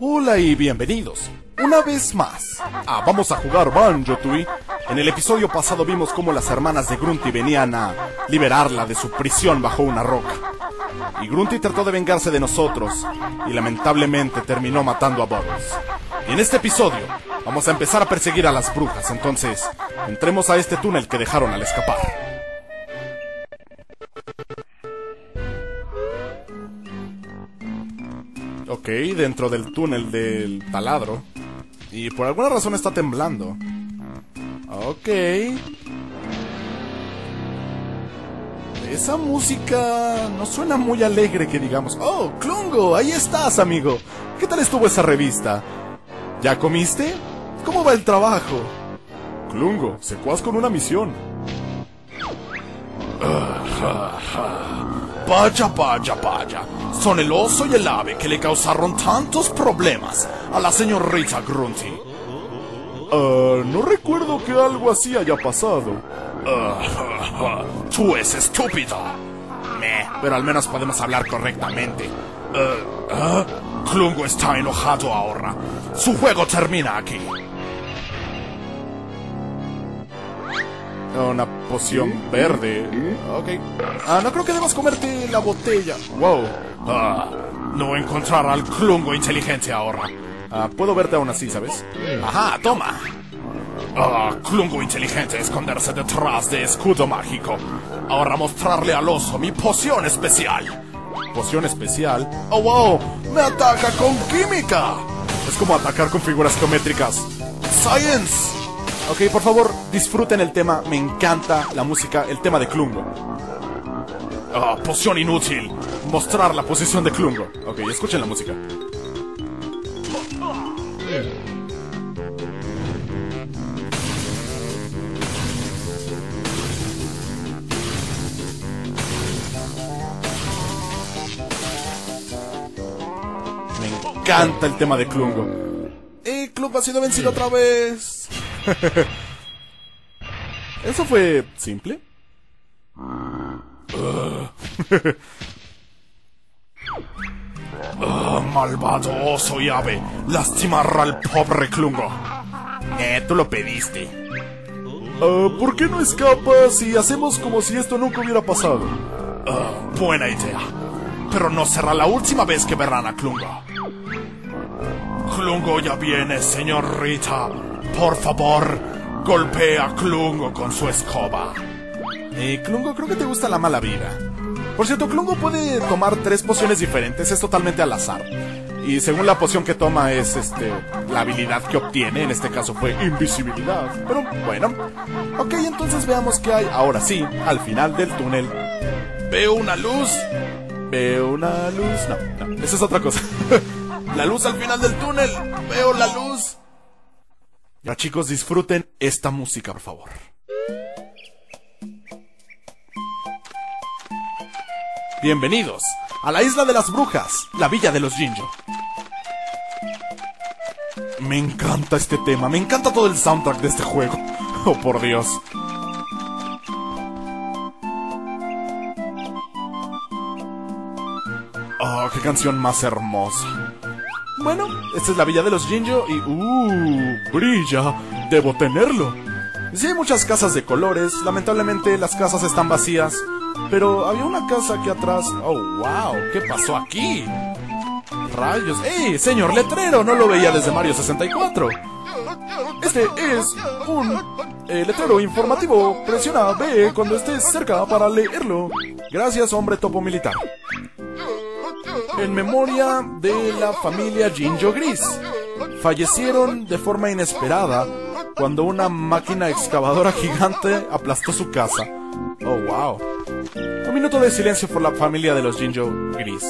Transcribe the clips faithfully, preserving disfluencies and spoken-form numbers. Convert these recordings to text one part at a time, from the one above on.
Hola y bienvenidos, una vez más, a Vamos a jugar Banjo-Tooie. En el episodio pasado vimos cómo las hermanas de Grunty venían a liberarla de su prisión bajo una roca. Y Grunty trató de vengarse de nosotros, y lamentablemente terminó matando a Bubbles. Y en este episodio, vamos a empezar a perseguir a las brujas, entonces, entremos a este túnel que dejaron al escapar. Ok, dentro del túnel del taladro. Y por alguna razón está temblando. Ok. Esa música no suena muy alegre que digamos. Oh, Klungo, ahí estás, amigo. ¿Qué tal estuvo esa revista? ¿Ya comiste? ¿Cómo va el trabajo? Klungo, secuaz con una misión. Vaya, vaya, vaya. Son el oso y el ave que le causaron tantos problemas a la señorita Grunty. Uh, no recuerdo que algo así haya pasado. Uh, tú es estúpido. Meh, pero al menos podemos hablar correctamente. Uh, uh, Klungo está enojado ahora. Su juego termina aquí. Una poción verde. Ok. Ah, no creo que debas comerte la botella. Wow. Ah, no encontrar al Klungo inteligente ahora. Ah, puedo verte aún así, ¿sabes? Ajá, toma. Ah, Klungo inteligente, esconderse detrás de escudo mágico. Ahora mostrarle al oso mi poción especial. ¿Poción especial? Oh, wow. Me ataca con química. Es como atacar con figuras geométricas. Science. Ok, por favor, disfruten el tema. Me encanta la música, el tema de Klungo. Ah, poción inútil. Mostrar la posición de Klungo. Ok, escuchen la música. Me encanta el tema de Klungo. ¡Eh, Klungo ha sido vencido otra vez! ¿Eso fue simple? Uh. uh, malvado oso y ave, lastimar al pobre Klungo. Eh, tú lo pediste. Uh, ¿Por qué no escapas y hacemos como si esto nunca hubiera pasado? Uh, buena idea. Pero no será la última vez que verán a Klungo. Klungo ya viene, señorita. Por favor, golpea a Klungo con su escoba. Eh, Klungo, creo que te gusta la mala vida. Por cierto, Klungo puede tomar tres pociones diferentes, es totalmente al azar. Y según la poción que toma es, este, la habilidad que obtiene, en este caso fue invisibilidad. Pero bueno, ok, entonces veamos qué hay, ahora sí, al final del túnel. Veo una luz. Veo una luz. No, no, esa es otra cosa. La luz al final del túnel. Veo la luz. Ya, chicos, disfruten esta música, por favor. Bienvenidos a la isla de las brujas, la villa de los Jinjo. Me encanta este tema, me encanta todo el soundtrack de este juego. Oh, por Dios. Oh, qué canción más hermosa. Bueno, esta es la villa de los Jinjo y... ¡Uh! ¡Brilla! ¡Debo tenerlo! Sí hay muchas casas de colores, lamentablemente las casas están vacías, pero había una casa aquí atrás... ¡Oh, wow! ¿Qué pasó aquí? ¡Rayos! ¡Ey, señor letrero! No lo veía desde Mario sesenta y cuatro. Este es un eh, letrero informativo. Presiona B cuando estés cerca para leerlo. Gracias, hombre topo militar. En memoria de la familia Jinjo Gris. Fallecieron de forma inesperada cuando una máquina excavadora gigante aplastó su casa. Oh, wow. Un minuto de silencio por la familia de los Jinjo Gris.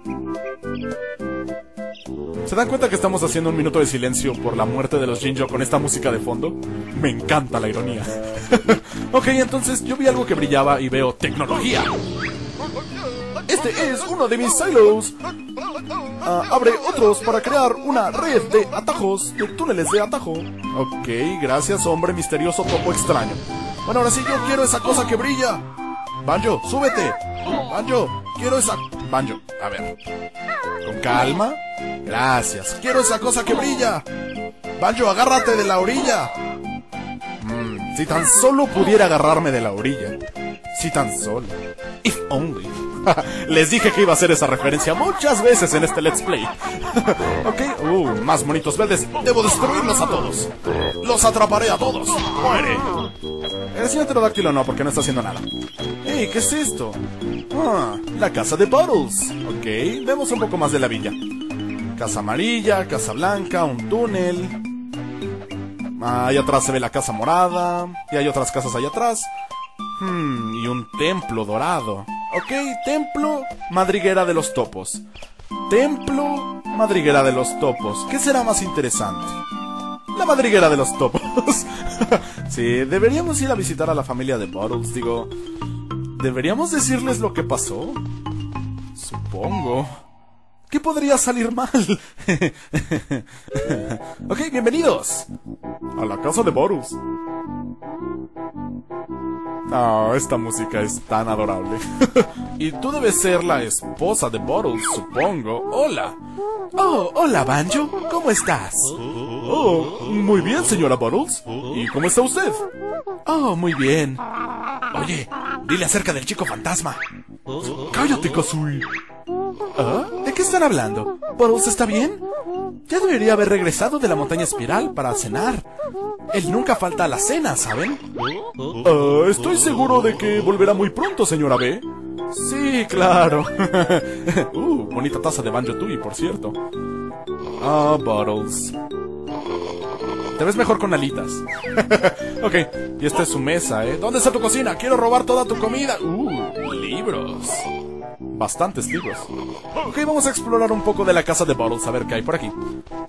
¿Se dan cuenta que estamos haciendo un minuto de silencio por la muerte de los Jinjo con esta música de fondo? Me encanta la ironía. Ok, entonces yo vi algo que brillaba y veo tecnología. Este es uno de mis silos. Uh, abre otros para crear una red de atajos, de túneles de atajo. Ok, gracias, hombre misterioso topo extraño. Bueno, ahora sí yo quiero esa cosa que brilla. Banjo, súbete. Banjo, quiero esa Banjo, a ver. Con calma. Gracias. Quiero esa cosa que brilla. Banjo, agárrate de la orilla. Mm, si tan solo pudiera agarrarme de la orilla. Si tan solo. If only. Les dije que iba a hacer esa referencia muchas veces en este Let's Play. Ok, uh, más monitos verdes. Debo destruirlos a todos. Los atraparé a todos. Muere. El señor pterodáctilo no, porque no está haciendo nada. Hey, ¿qué es esto? Ah, la casa de Bottles. Ok, vemos un poco más de la villa. Casa amarilla, casa blanca, un túnel. Ah, allá atrás se ve la casa morada. Y hay otras casas allá atrás. Hmm, y un templo dorado. Ok, templo, madriguera de los topos. Templo, madriguera de los topos. ¿Qué será más interesante? La madriguera de los topos. Sí, deberíamos ir a visitar a la familia de Bottles, digo. ¿Deberíamos decirles lo que pasó? Supongo. ¿Qué podría salir mal? Ok, bienvenidos a la casa de Bottles. Ah, oh, esta música es tan adorable. Y tú debes ser la esposa de Bottles, supongo. Hola. Oh, hola, Banjo. ¿Cómo estás? Oh, muy bien, señora Bottles. ¿Y cómo está usted? Oh, muy bien. Oye, dile acerca del chico fantasma. Cállate, Kazooie. ¿Ah? ¿De qué están hablando? ¿Bottles está bien? Ya debería haber regresado de la montaña espiral para cenar. Él nunca falta a la cena, ¿saben? Uh, estoy seguro de que volverá muy pronto, señora B. Sí, claro. uh, bonita taza de Banjo-Tooie, por cierto. Ah, Bottles. Te ves mejor con alitas. Ok, y esta es su mesa, ¿eh? ¿Dónde está tu cocina? Quiero robar toda tu comida. Uh, libros. Bastantes libros. Ok, vamos a explorar un poco de la casa de Bottles, a ver qué hay por aquí.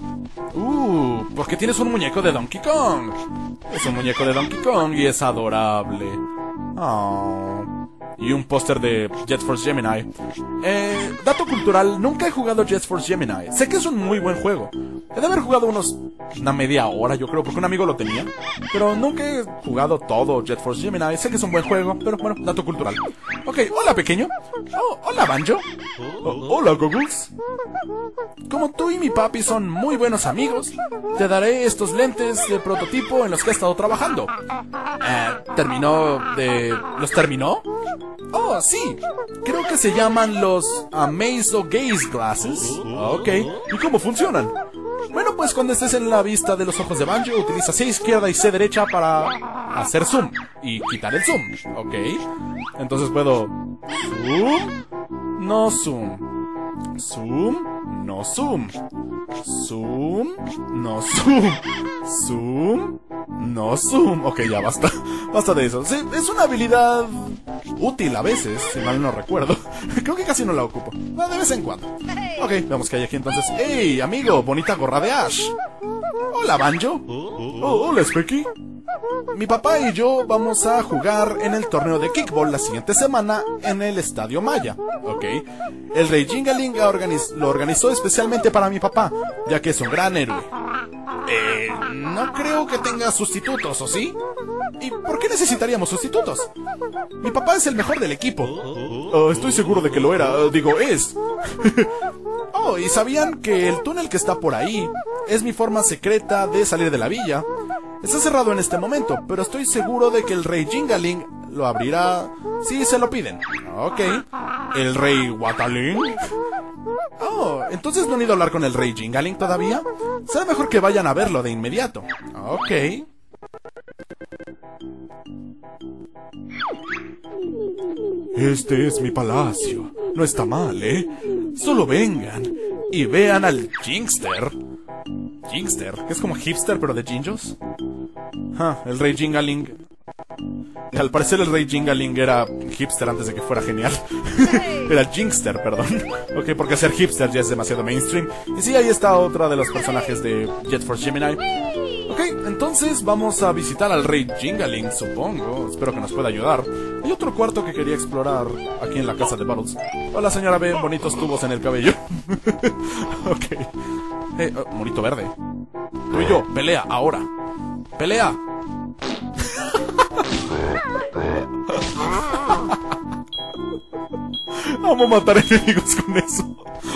Uh, porque tienes un muñeco de Donkey Kong. Es un muñeco de Donkey Kong y es adorable. Oh. Y un póster de Jet Force Gemini. Eh, dato cultural, nunca he jugado Jet Force Gemini. Sé que es un muy buen juego. He de haber jugado unos... una media hora, yo creo, porque un amigo lo tenía. Pero nunca he jugado todo Jet Force Gemini. Sé que es un buen juego, pero bueno, dato cultural. Ok, hola, pequeño. Oh, hola, Banjo. Oh, hola, Goggles. Como tú y mi papi son muy buenos amigos, te daré estos lentes de prototipo en los que he estado trabajando. Eh, ¿Terminó de... ¿Los terminó? Oh, sí. Creo que se llaman los Amaze o Gaze Glasses. Ok. ¿Y cómo funcionan? Bueno, pues cuando estés en la vista de los ojos de Banjo, utiliza C izquierda y C derecha para hacer zoom y quitar el zoom. Ok. Entonces puedo... Zoom, no zoom. Zoom, no zoom. Zoom, no zoom. Zoom, no zoom. Ok, ya basta. Basta de eso. Sí, es una habilidad útil a veces, si mal no recuerdo. Creo que casi no la ocupo. De vez en cuando. Ok, veamos qué hay aquí entonces. ¡Hey, amigo! Bonita gorra de Ash. Hola, Banjo. Oh, hola, Specky. Mi papá y yo vamos a jugar en el torneo de kickball la siguiente semana en el Estadio Maya. Ok. El Rey Jingaling organiz- lo organizó especialmente para mi papá, ya que es un gran héroe. Eh, no creo que tenga sustitutos, ¿o sí? ¿Y por qué necesitaríamos sustitutos? Mi papá es el mejor del equipo. Uh, estoy seguro de que lo era, uh, digo, es. Oh, ¿y sabían que el túnel que está por ahí es mi forma secreta de salir de la villa? Está cerrado en este momento, pero estoy seguro de que el Rey Jingaling lo abrirá si se lo piden. Ok. ¿El Rey Wataling? Oh, ¿entonces no han ido a hablar con el Rey Jingaling todavía? Será mejor que vayan a verlo de inmediato. Ok. Este es mi palacio. No está mal, ¿eh? Solo vengan y vean al Jingster. Jingster, que es como hipster pero de Jingos. Ah, el Rey Jingaling. Al parecer el Rey Jingaling era hipster antes de que fuera genial. Era Jingster, perdón. Ok, porque ser hipster ya es demasiado mainstream. Y sí, ahí está otra de los personajes de Jet Force Gemini. Ok, entonces vamos a visitar al Rey Jingaling, supongo. Espero que nos pueda ayudar. Hay otro cuarto que quería explorar aquí en la casa de Bottles. Hola, señora B, bonitos tubos en el cabello. Ok. Eh, oh, monito verde. Tú y yo, pelea, ahora. ¡Pelea! Vamos a matar enemigos con eso.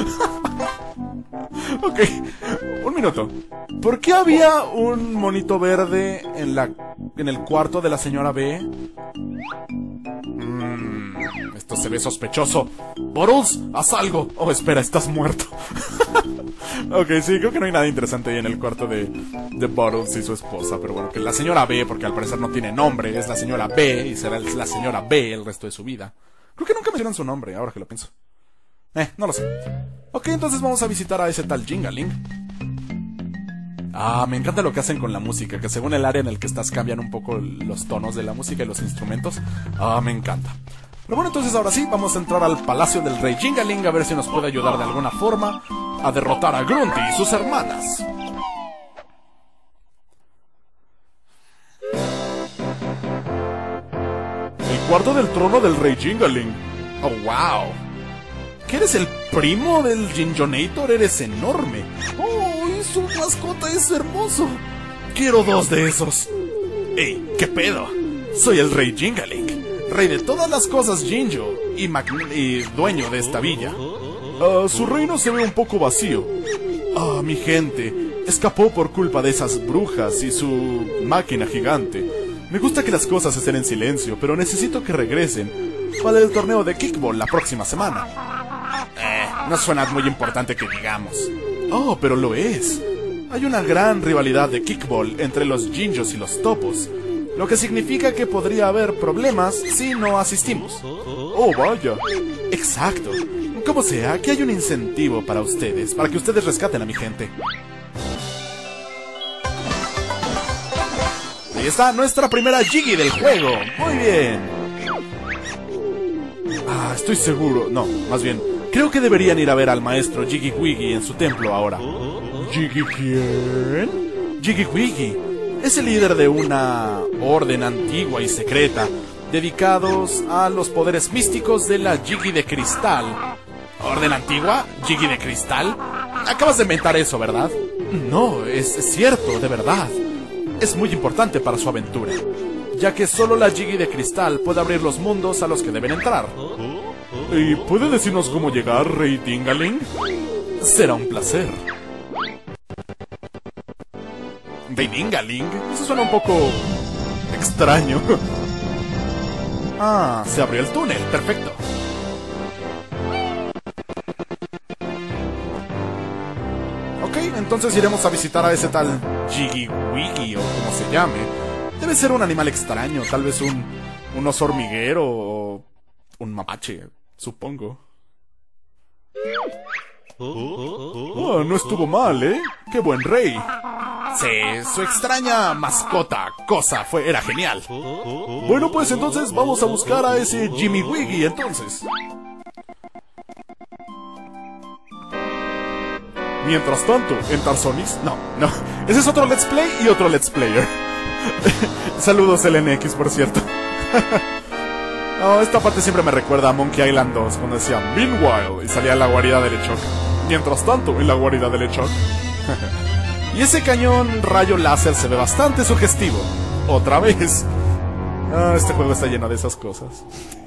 Ok, un minuto. ¿Por qué había un monito verde en la en el cuarto de la señora B? Mm, esto se ve sospechoso. Bottles, haz algo. Oh, espera, estás muerto. Ok, sí, creo que no hay nada interesante ahí en el cuarto de, de Bottles y su esposa. Pero bueno, que la señora B, porque al parecer no tiene nombre, es la señora B y será la señora B el resto de su vida. Creo que nunca mencionan su nombre, ahora que lo pienso. Eh, no lo sé. Ok, entonces vamos a visitar a ese tal Jingaling. Ah, me encanta lo que hacen con la música, que según el área en el que estás cambian un poco los tonos de la música y los instrumentos. Ah, me encanta. Pero bueno, entonces ahora sí, vamos a entrar al palacio del rey Jingaling a ver si nos puede ayudar de alguna forma a derrotar a Grunty y sus hermanas. El cuarto del trono del rey Jingaling. Oh, wow. ¿Qué eres el primo del Jinjonator? Eres enorme. ¡Oh! Y su mascota es hermoso. Quiero dos de esos. ¡Ey! ¿Qué pedo? Soy el rey Jingaling, rey de todas las cosas Jinjo y, y dueño de esta villa. Uh, su reino se ve un poco vacío. Ah, mi gente escapó por culpa de esas brujas y su máquina gigante. Me gusta que las cosas estén en silencio, pero necesito que regresen para el torneo de kickball la próxima semana. Eh, no suena muy importante que digamos. Oh, pero lo es. Hay una gran rivalidad de kickball entre los Jinjos y los Topos, lo que significa que podría haber problemas si no asistimos. Oh, vaya. Exacto. Como sea, aquí hay un incentivo para ustedes, para que ustedes rescaten a mi gente. Ahí está nuestra primera Jiggy del juego. Muy bien. Ah, estoy seguro. No, más bien, creo que deberían ir a ver al maestro Jiggy Wiggy en su templo ahora. ¿Jiggy quién? Jiggy Wiggy es el líder de una orden antigua y secreta dedicados a los poderes místicos de la Jiggy de cristal. ¿Orden antigua? ¿Jiggy de cristal? Acabas de inventar eso, ¿verdad? No, es, es cierto, de verdad. Es muy importante para su aventura, ya que solo la Jiggy de cristal puede abrir los mundos a los que deben entrar. ¿Y puede decirnos cómo llegar, rey Jingaling? Será un placer. ¿Rey Jingaling? Eso suena un poco extraño. Ah, se abrió el túnel, perfecto. Ok, entonces iremos a visitar a ese tal Jiggy Wiggy o como se llame. Debe ser un animal extraño, tal vez un, un oso hormiguero o un mapache, supongo. Oh, no estuvo mal, ¿eh? ¡Qué buen rey! Sí, su extraña mascota, cosa, fue, era genial. Bueno, pues entonces vamos a buscar a ese Jimmy Wiggy, entonces. Mientras tanto, en Tarsonis... No, no, ese es otro Let's Play y otro Let's Player. Saludos L N X, por cierto. Oh, esta parte siempre me recuerda a Monkey Island dos, cuando decía Meanwhile y salía la guarida de LeChuck. Mientras tanto, en la guarida de LeChuck. Y ese cañón rayo láser se ve bastante sugestivo. Otra vez. Ah, este juego está lleno de esas cosas.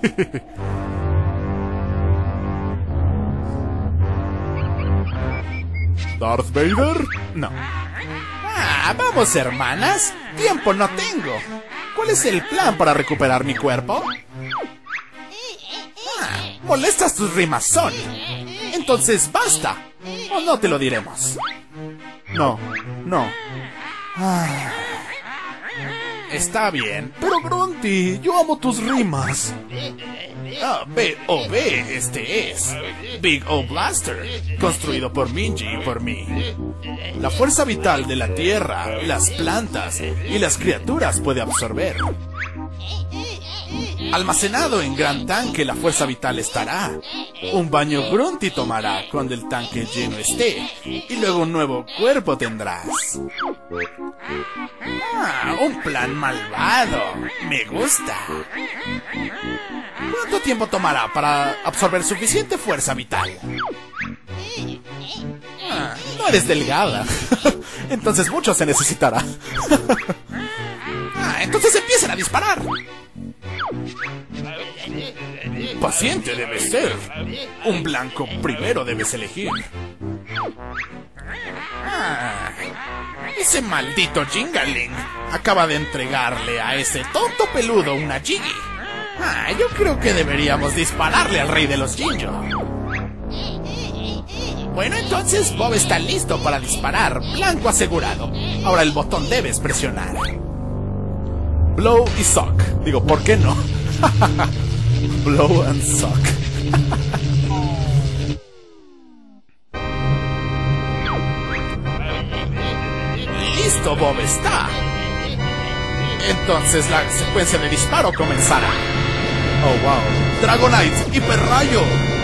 ¿Darth Vader? No. Ah, vamos, hermanas. Tiempo no tengo. ¿Cuál es el plan para recuperar mi cuerpo? Ah, molestas tus rimas son. Entonces basta. O no te lo diremos. No, no. Ah, está bien. Pero Grunty, yo amo tus rimas. Ah, B O B, este es Big O Blaster, construido por Minji y por mí. La fuerza vital de la tierra, las plantas y las criaturas puede absorber. Almacenado en gran tanque, la fuerza vital estará. Un baño Grunty tomará cuando el tanque lleno esté, y luego un nuevo cuerpo tendrás. Ah, un plan malvado. Me gusta. ¿Cuánto tiempo tomará para absorber suficiente fuerza vital? Ah, no eres delgada. Entonces mucho se necesitará. Ah, entonces empiecen a disparar. paciente debes ser. Un blanco primero debes elegir. Ah, ese maldito Jingaling acaba de entregarle a ese tonto peludo una Jiggy. Ah, yo creo que deberíamos dispararle al rey de los Jinjo. Bueno, entonces Bob está listo para disparar. Blanco asegurado. Ahora el botón debes presionar. Blow y suck. Digo, ¿por qué no? Blow and suck. Listo, Bob está. Entonces la secuencia de disparo comenzará. Oh, wow. Dragonite, hiperrayo.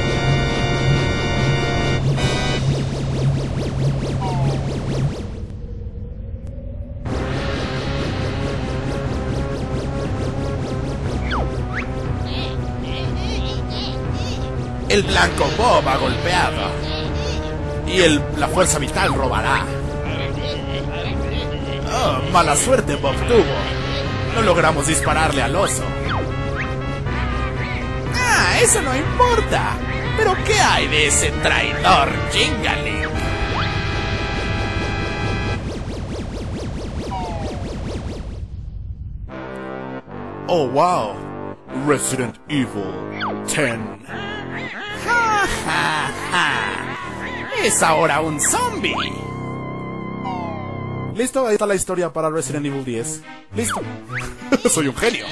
El blanco Bob ha golpeado. Y el, la fuerza vital robará. Oh, mala suerte Bob tuvo. No logramos dispararle al oso. Ah, eso no importa. Pero ¿qué hay de ese traidor Jingaling? Oh, wow. Resident Evil ten. Ja, ja, ja. Es ahora un zombie. Listo, ahí está la historia para Resident Evil diez. Listo. Soy un genio.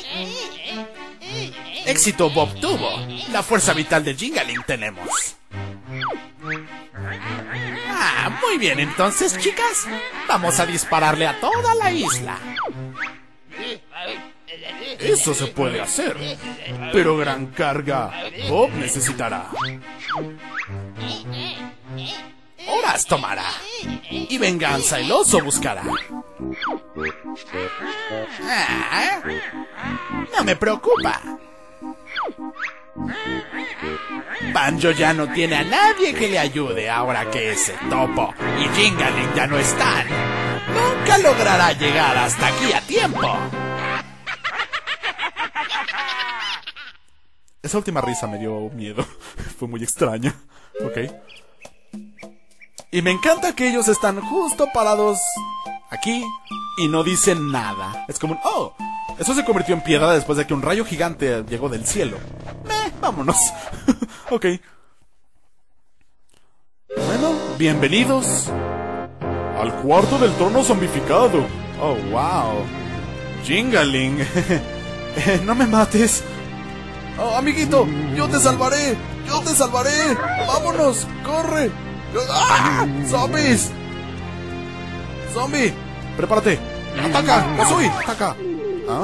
Éxito Bob tuvo. La fuerza vital de Jingaling tenemos. Ah, muy bien, entonces, chicas, vamos a dispararle a toda la isla. Eso se puede hacer, pero gran carga Bob necesitará. Horas tomará, y venganza el oso buscará. Ah, no me preocupa. Banjo ya no tiene a nadie que le ayude ahora que ese topo y Jingaling ya no están. Nunca logrará llegar hasta aquí a tiempo. Esa última risa me dio miedo. Fue muy extraña. Ok. Y me encanta que ellos están justo parados aquí y no dicen nada. Es como un, oh, eso se convirtió en piedra después de que un rayo gigante llegó del cielo. Eh, vámonos. Ok. Bueno, bienvenidos al cuarto del trono zombificado. Oh, wow. Jingaling. eh, no me mates. Oh, amiguito, yo te salvaré. Yo te salvaré. Vámonos, corre. ¡Ah! ¡Zombies! ¡Zombie! ¡Prepárate! ¡Ataca! ¡Kazooie! ¡Ataca! ¿Ah?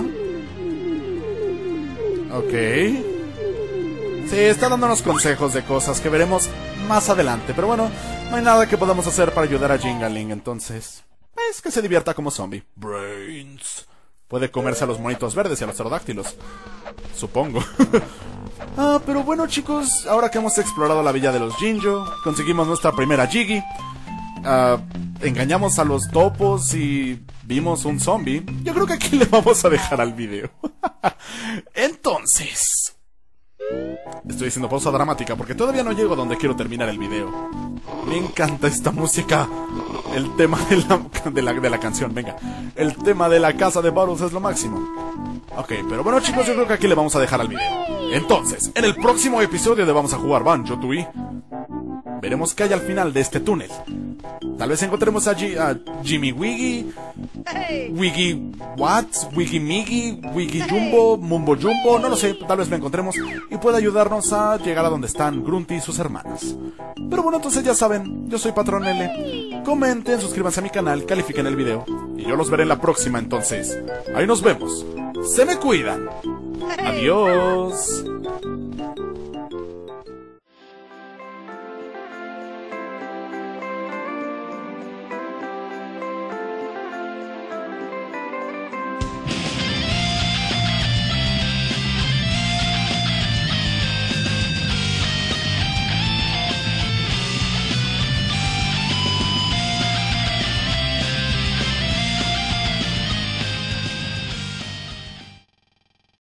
Ok. Sí, está dándonos consejos de cosas que veremos más adelante. Pero bueno, no hay nada que podamos hacer para ayudar a Jingaling, entonces es que se divierta como zombie. Brains. Puede comerse a los monitos verdes y a los pterodáctilos. Supongo. Ah, pero bueno, chicos, ahora que hemos explorado la villa de los Jinjo, conseguimos nuestra primera Jiggy, uh, engañamos a los topos y vimos un zombie. Yo creo que aquí le vamos a dejar al video. Entonces, estoy haciendo pausa dramática porque todavía no llego a donde quiero terminar el video. Me encanta esta música. El tema de la, de la, de la canción, venga. El tema de la casa de Battles es lo máximo. Ok, pero bueno, chicos, yo creo que aquí le vamos a dejar al video. Entonces, en el próximo episodio de Vamos a Jugar Banjo-Tooie, veremos qué hay al final de este túnel. Tal vez encontremos a, G a Jimmy Wiggy, Wiggy What, Wiggy Miggy, Wiggy Jumbo, Mumbo Jumbo, no lo sé, tal vez lo encontremos y pueda ayudarnos a llegar a donde están Grunty y sus hermanas. Pero bueno, entonces ya saben, yo soy Patrón L. Comenten, suscríbanse a mi canal, califiquen el video y yo los veré en la próxima entonces. Ahí nos vemos. Se me cuidan. Adiós.